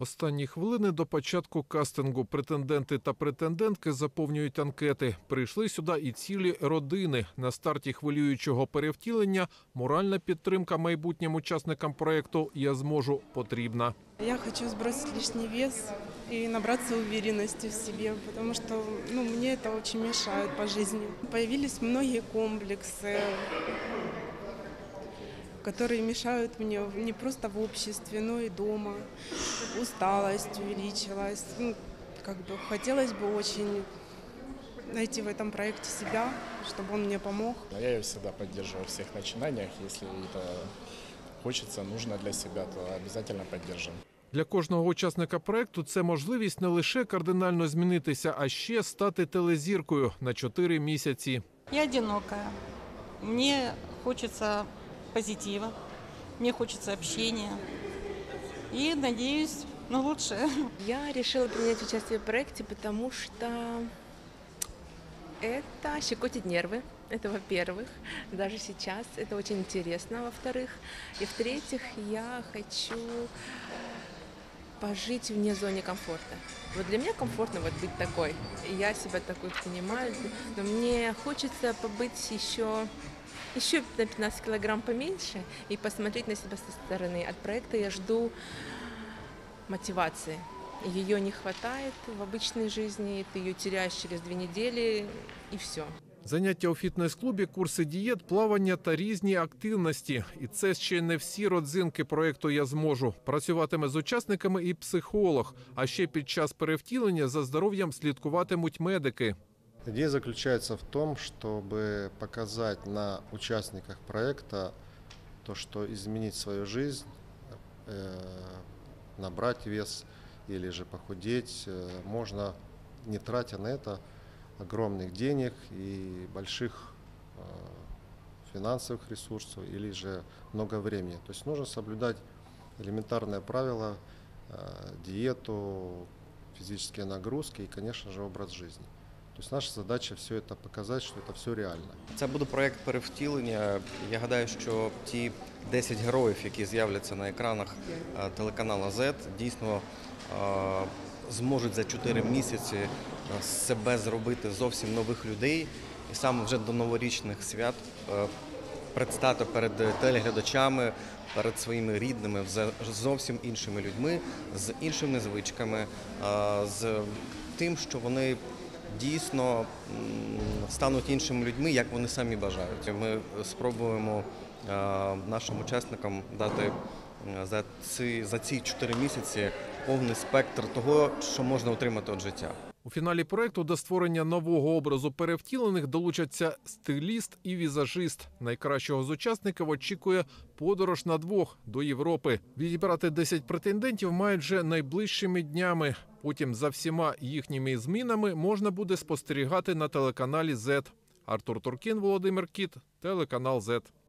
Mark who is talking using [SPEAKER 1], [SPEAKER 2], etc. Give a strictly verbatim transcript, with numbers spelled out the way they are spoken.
[SPEAKER 1] Останні хвилини до початку кастингу. Претенденти та претендентки заповнюють анкети. Прийшли сюди і цілі родини. На старті хвилюючого перевтілення моральна підтримка майбутнім учасникам проєкту «Я зможу» потрібна.
[SPEAKER 2] Я хочу сбросить лишний вес и набраться уверенности в себе, потому что ну, мне это очень мешает по жизни. Появились многие комплексы, которые мешают мне не просто в обществе, но и дома. Усталость увеличилась. Ну, как бы хотелось бы очень найти в этом проекте себя, чтобы он мне помог.
[SPEAKER 3] Я ее всегда поддерживаю в всех начинаниях. Если это хочется, нужно для себя, то обязательно поддержим.
[SPEAKER 1] Для кожного учасника проєкту це можливість не лише кардинально змінитися, а ще стати телезіркою на чотири місяці.
[SPEAKER 4] Я одинокая. Мне хочется позитива, мне хочется общения и надеюсь на лучшее.
[SPEAKER 5] Я решила принять участие в проекте, потому что это щекотит нервы. Это во-первых, даже сейчас это очень интересно, во-вторых. И в-третьих, я хочу пожить вне зоны комфорта. Вот для меня комфортно вот быть такой. Я себя такой понимаю, но мне хочется побыть еще, еще на пятнадцать килограмм поменьше и посмотреть на себя со стороны. От проекта я жду мотивации. Ее не хватает в обычной жизни, ты ее теряешь через две недели и все.
[SPEAKER 1] Заняття у фітнес-клубі, курси дієт, плавання та різні активності. І це ще не всі родзинки проєкту «Я зможу». Працюватиме з учасниками і психолог. А ще під час перевтілення за здоров'ям слідкуватимуть медики.
[SPEAKER 6] Идея заключается в том, чтобы показать на участниках проекта то, что изменить свою жизнь, набрать вес или же похудеть можно, не тратя на это огромных денег и больших э, финансовых ресурсов или же много времени. То есть нужно соблюдать элементарные правила, э, диету, физические нагрузки и, конечно же, образ жизни. То есть наша задача все это показать, что это все реально.
[SPEAKER 7] Це буде проєкт перевтілення. Я гадаю, що ті десять героїв, які з'являться на екранах телеканалу зет, дійсно е, зможуть за чотири місяці себе зробити зовсім нових людей і саме вже до новорічних свят предстати перед телеглядачами, перед своїми рідними, з зовсім іншими людьми, з іншими звичками, з тим, що вони дійсно стануть іншими людьми, як вони самі бажають. Ми спробуємо нашим учасникам дати за ці, за ці чотири місяці повний спектр того, що можна отримати від життя.
[SPEAKER 1] У фіналі проєкту до створення нового образу перевтілених долучаться стиліст і візажист. Найкращого з учасників очікує подорож на двох до Європи. Відібрати десять претендентів мають вже найближчими днями. Потім за всіма їхніми змінами можна буде спостерігати на телеканалі зет. Артур Туркін, Володимир Кіт, телеканал зет.